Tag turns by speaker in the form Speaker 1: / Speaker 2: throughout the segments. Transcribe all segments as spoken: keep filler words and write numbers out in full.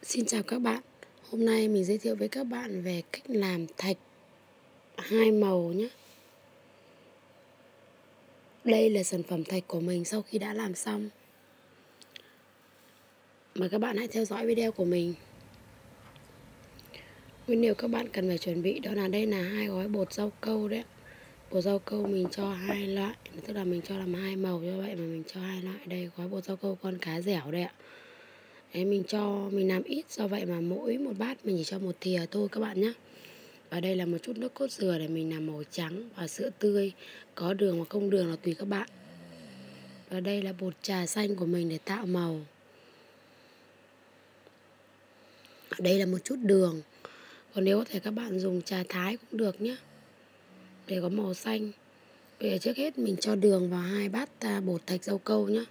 Speaker 1: Xin chào các bạn. Hôm nay mình giới thiệu với các bạn về cách làm thạch hai màu nhé. Đây là sản phẩm thạch của mình sau khi đã làm xong. Mời các bạn hãy theo dõi video của mình. Nguyên liệu các bạn cần phải chuẩn bị đó là đây là hai gói bột rau câu đấy. Bột rau câu mình cho hai loại, tức là mình cho làm hai màu, như vậy mà mình cho hai loại. Đây gói bột rau câu con cá dẻo đây ạ. Đấy, mình cho mình làm ít, do vậy mà mỗi một bát mình chỉ cho một thìa thôi các bạn nhé. Và đây là một chút nước cốt dừa để mình làm màu trắng, và sữa tươi, có đường hoặc không đường là tùy các bạn. Và đây là bột trà xanh của mình để tạo màu. Ở đây là một chút đường. Còn nếu có thể các bạn dùng trà thái cũng được nhé, để có màu xanh. Bây giờ trước hết mình cho đường vào hai bát bột thạch rau câu nhé.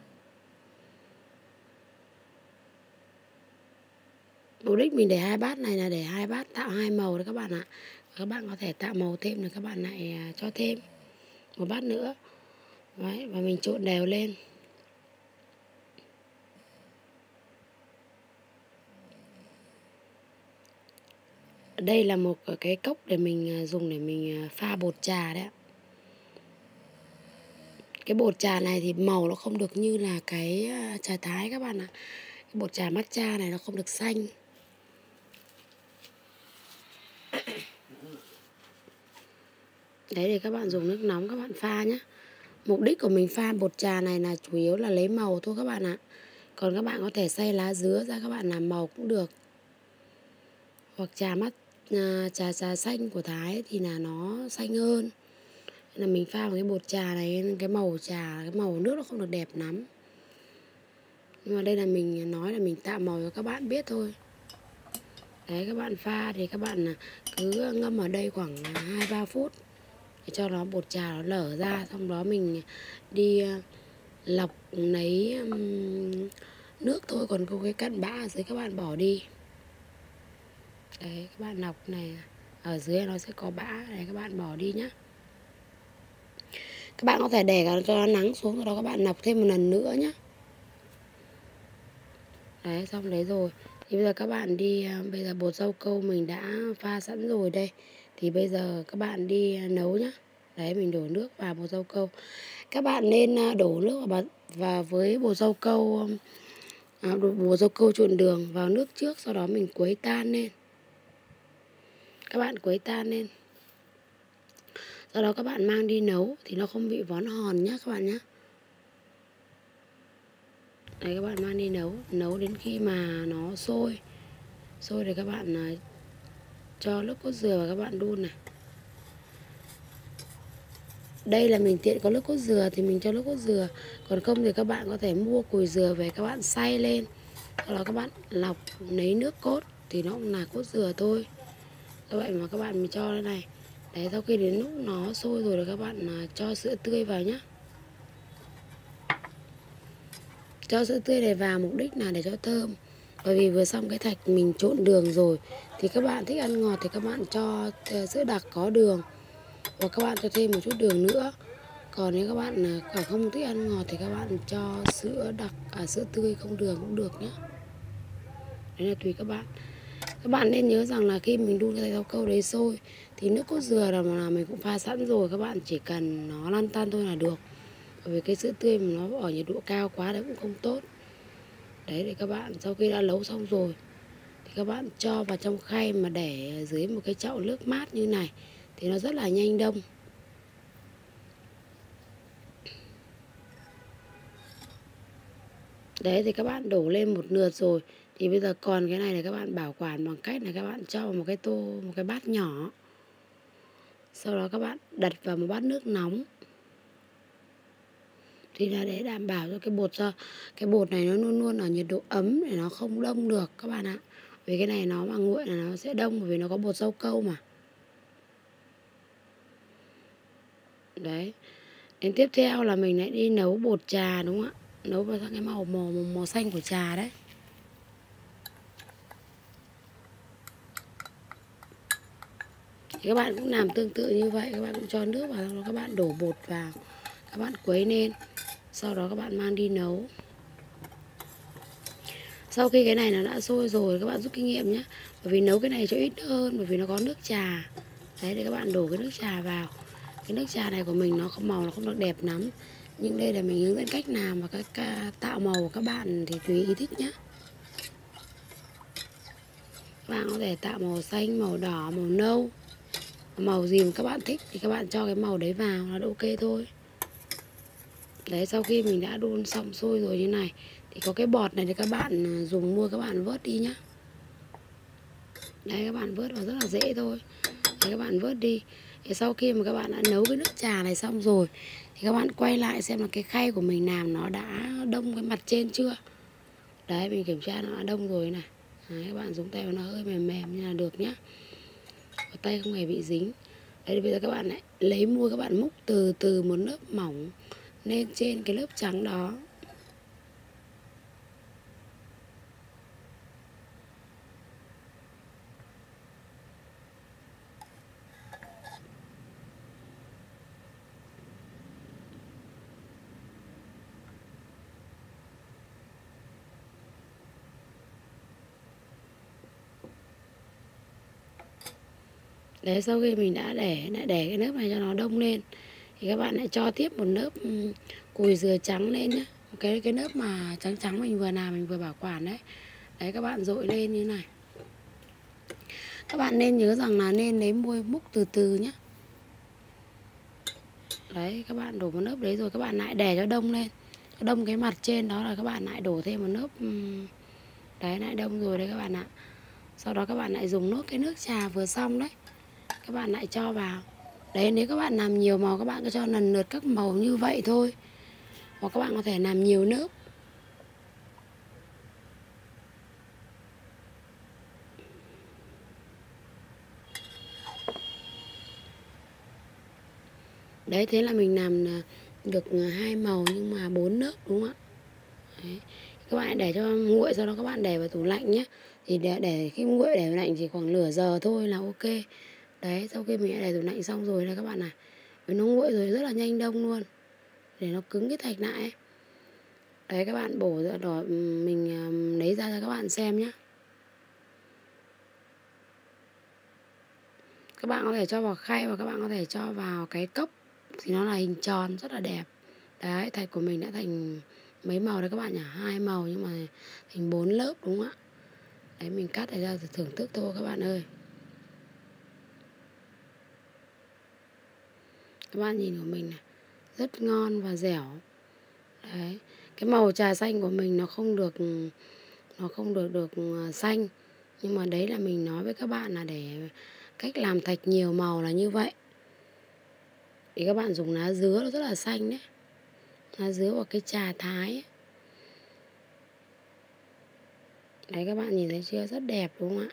Speaker 1: Mục đích mình để hai bát này là để hai bát tạo hai màu đấy các bạn ạ. Các bạn có thể tạo màu thêm thì các bạn lại cho thêm một bát nữa. Đấy, và mình trộn đều lên. Đây là một cái cốc để mình dùng để mình pha bột trà đấy. Cái bột trà này thì màu nó không được như là cái trà thái các bạn ạ. Cái bột trà matcha này nó không được xanh. Đấy, để các bạn dùng nước nóng các bạn pha nhé. Mục đích của mình pha bột trà này là chủ yếu là lấy màu thôi các bạn ạ. Còn các bạn có thể xay lá dứa ra các bạn làm màu cũng được. Hoặc trà mắt trà trà xanh của Thái thì là nó xanh hơn. Nên là mình pha một cái bột trà này, cái màu trà, cái màu nước nó không được đẹp lắm. Nhưng mà đây là mình nói là mình tạo màu cho các bạn biết thôi. Đấy, các bạn pha thì các bạn cứ ngâm ở đây khoảng hai ba phút để cho nó bột trà nó lở ra. Xong đó mình đi lọc lấy nước thôi, còn cái cặn bã ở dưới các bạn bỏ đi. Đấy, các bạn lọc này ở dưới nó sẽ có bã, đấy các bạn bỏ đi nhé. Các bạn có thể để cho nó nắng xuống, rồi đó các bạn lọc thêm một lần nữa nhé. Đấy, xong đấy rồi thì bây giờ các bạn đi, bây giờ bột rau câu mình đã pha sẵn rồi đây, thì bây giờ các bạn đi nấu nhé. Đấy, mình đổ nước vào bột rau câu. Các bạn nên đổ nước vào, và với bột rau câu à, bột rau câu trộn đường vào nước trước, sau đó mình quấy tan lên. Các bạn quấy tan lên, sau đó các bạn mang đi nấu thì nó không bị vón hòn nhé các bạn nhé. Đấy, các bạn mang đi nấu, nấu đến khi mà nó sôi. Sôi thì các bạn cho nước cốt dừa và các bạn đun này. Đây là mình tiện có nước cốt dừa thì mình cho nước cốt dừa. Còn không thì các bạn có thể mua cùi dừa về các bạn xay lên. Sau đó các bạn lọc lấy nước cốt thì nó cũng là cốt dừa thôi. Do vậy mà các bạn mình cho thế này. Đấy, sau khi đến lúc nó sôi rồi thì các bạn cho sữa tươi vào nhé. Cho sữa tươi này vào mục đích là để cho thơm. Bởi vì vừa xong cái thạch mình trộn đường rồi, thì các bạn thích ăn ngọt thì các bạn cho sữa đặc có đường, hoặc các bạn cho thêm một chút đường nữa. Còn nếu các bạn không thích ăn ngọt thì các bạn cho sữa đặc, à, sữa tươi không đường cũng được nhé. Đấy là tùy các bạn. Các bạn nên nhớ rằng là khi mình đun cái rau câu đấy sôi thì nước cốt dừa là mà mình cũng pha sẵn rồi, các bạn chỉ cần nó lăn tăn thôi là được. Bởi vì cái sữa tươi mà nó ở nhiệt độ cao quá đấy cũng không tốt. Đấy, để các bạn sau khi đã nấu xong rồi thì các bạn cho vào trong khay mà để dưới một cái chậu nước mát như này thì nó rất là nhanh đông. Đấy, thì các bạn đổ lên một lượt rồi thì bây giờ còn cái này là các bạn bảo quản bằng cách là các bạn cho vào một cái tô, một cái bát nhỏ. Sau đó các bạn đặt vào một bát nước nóng. Thì là để đảm bảo cho cái bột cho cái bột này nó luôn luôn ở nhiệt độ ấm để nó không đông được các bạn ạ. Vì cái này nó mà nguội là nó sẽ đông, bởi vì nó có bột rau câu mà. Đấy. Đến tiếp theo là mình lại đi nấu bột trà, đúng không ạ? Nấu vào sang cái màu màu màu xanh của trà đấy. Thì các bạn cũng làm tương tự như vậy, các bạn cũng cho nước vào, các bạn đổ bột vào, các bạn quấy lên, sau đó các bạn mang đi nấu. Sau khi cái này nó đã sôi rồi các bạn rút kinh nghiệm nhé. Bởi vì nấu cái này cho ít hơn, bởi vì nó có nước trà. Đấy, để các bạn đổ cái nước trà vào. Cái nước trà này của mình nó không màu, nó không được đẹp lắm. Nhưng đây là mình hướng dẫn cách làm và cách tạo màu của các bạn thì tùy ý thích nhé. Các bạn có thể tạo màu xanh, màu đỏ, màu nâu, màu gì mà các bạn thích thì các bạn cho cái màu đấy vào là ok thôi. Đấy, sau khi mình đã đun xong sôi rồi như này thì có cái bọt này thì các bạn dùng mua các bạn vớt đi nhá. Đấy, các bạn vớt vào rất là dễ thôi. Đấy, các bạn vớt đi. Thì sau khi mà các bạn đã nấu cái nước trà này xong rồi thì các bạn quay lại xem là cái khay của mình làm nó đã đông cái mặt trên chưa. Đấy, mình kiểm tra nó đã đông rồi này. Đấy, các bạn dùng tay nó hơi mềm mềm như là được nhá. Và tay không hề bị dính. Đấy, thì bây giờ các bạn lại lấy muôi, các bạn múc từ từ một lớp mỏng lên trên cái lớp trắng đó. Đấy, sau khi mình đã để lại để cái lớp này cho nó đông lên thì các bạn lại cho tiếp một lớp um, cùi dừa trắng lên nhé. Cái cái lớp mà trắng trắng mình vừa làm, mình vừa bảo quản đấy. Đấy, các bạn dội lên như này. Các bạn nên nhớ rằng là nên lấy muôi múc từ từ nhé. Đấy, các bạn đổ một lớp đấy rồi các bạn lại để cho đông lên. Cho đông cái mặt trên đó là các bạn lại đổ thêm một lớp. Đấy, lại đông rồi đấy các bạn ạ. Sau đó các bạn lại dùng nốt cái nước trà vừa xong đấy. Các bạn lại cho vào. Đấy, nếu các bạn làm nhiều màu các bạn cứ cho lần lượt các màu như vậy thôi. Hoặc các bạn có thể làm nhiều lớp. Đấy, thế là mình làm được hai màu nhưng mà bốn lớp đúng không ạ? Đấy. Các bạn để cho nguội, sau đó các bạn để vào tủ lạnh nhé. Thì để, để khi nguội để vào lạnh chỉ khoảng nửa giờ thôi là ok. Đấy, sau khi mình đã để tủ lạnh xong rồi đây các bạn này. Nó nguội rồi rất là nhanh đông luôn. Để nó cứng cái thạch lại ấy. Đấy, các bạn bổ ra đỏ mình lấy ra cho các bạn xem nhé. Các bạn có thể cho vào khay và các bạn có thể cho vào cái cốc thì nó là hình tròn rất là đẹp. Đấy, thạch của mình đã thành mấy màu đấy các bạn nhỉ? Hai màu nhưng mà thành bốn lớp đúng không ạ? Đấy, mình cắt này ra để thưởng thức thôi các bạn ơi. Các bạn nhìn của mình này, rất ngon và dẻo. Đấy, cái màu trà xanh của mình nó không được nó không được được xanh, nhưng mà đấy là mình nói với các bạn là để cách làm thạch nhiều màu là như vậy. Thì các bạn dùng lá dứa nó rất là xanh đấy. Lá dứa hoặc cái trà thái ấy. Đấy, các bạn nhìn thấy chưa, rất đẹp đúng không ạ?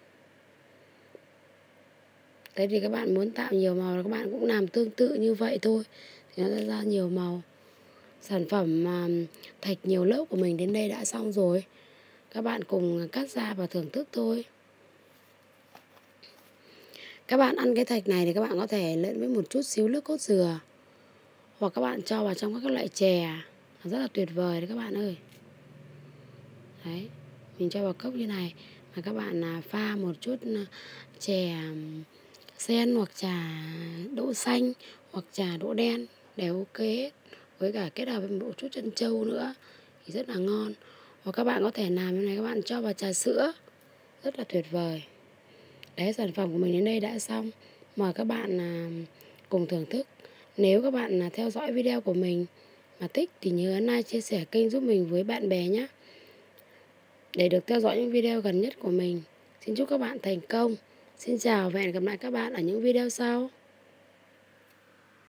Speaker 1: Đấy, thì các bạn muốn tạo nhiều màu các bạn cũng làm tương tự như vậy thôi thì nó sẽ ra nhiều màu. Sản phẩm mà thạch nhiều lớp của mình đến đây đã xong rồi. Các bạn cùng cắt ra và thưởng thức thôi. Các bạn ăn cái thạch này thì các bạn có thể lẫn với một chút xíu nước cốt dừa. Hoặc các bạn cho vào trong các loại chè. Rất là tuyệt vời đấy các bạn ơi. Đấy, mình cho vào cốc như này. Và các bạn pha một chút chè sen hoặc trà đỗ xanh hoặc trà đỗ đen đều ok hết. Với cả kết hợp với một chút trân châu nữa thì rất là ngon. Hoặc các bạn có thể làm như này, các bạn cho vào trà sữa, rất là tuyệt vời. Đấy, sản phẩm của mình đến đây đã xong. Mời các bạn cùng thưởng thức. Nếu các bạn theo dõi video của mình mà thích thì nhớ like, chia sẻ kênh giúp mình với bạn bè nhé. Để được theo dõi những video gần nhất của mình. Xin chúc các bạn thành công. Xin chào và hẹn gặp lại các bạn ở những video sau.